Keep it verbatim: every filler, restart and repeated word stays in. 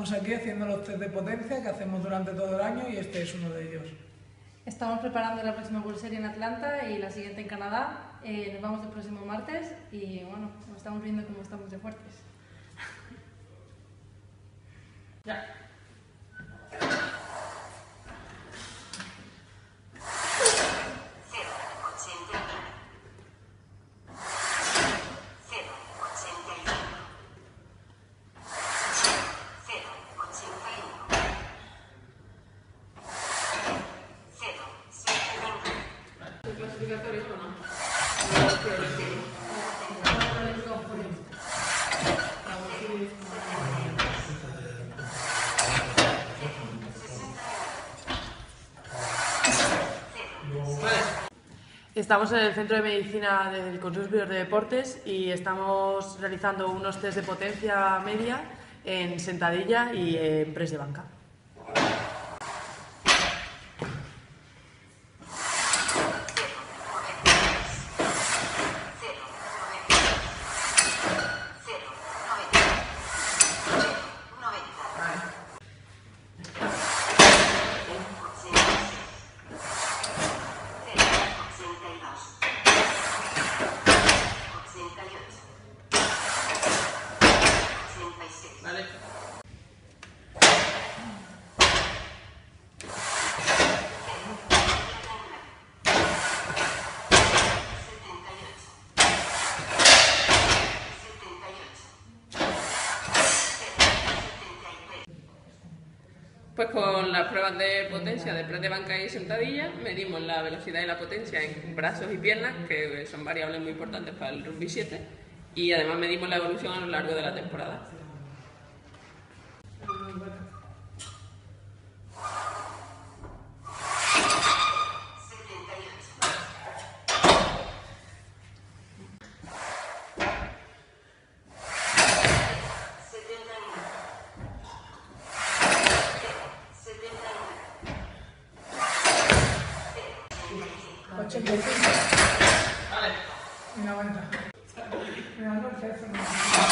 Estamos aquí haciendo los test de potencia que hacemos durante todo el año y este es uno de ellos. Estamos preparando la próxima World Series en Atlanta y la siguiente en Canadá. Eh, nos vamos el próximo martes y bueno, nos estamos viendo cómo estamos de fuertes. Ya. ¿Clasificatorios o no? Estamos en el Centro de Medicina del Consejo Superior de Deportes y estamos realizando unos test de potencia media en sentadilla y en press de banca. Vale. Pues con las pruebas de potencia de press de banca y sentadilla medimos la velocidad y la potencia en brazos y piernas, que son variables muy importantes para el rugby siete, y además medimos la evolución a lo largo de la temporada. ochenta y cinco. Vale. Y noventa. Me dan el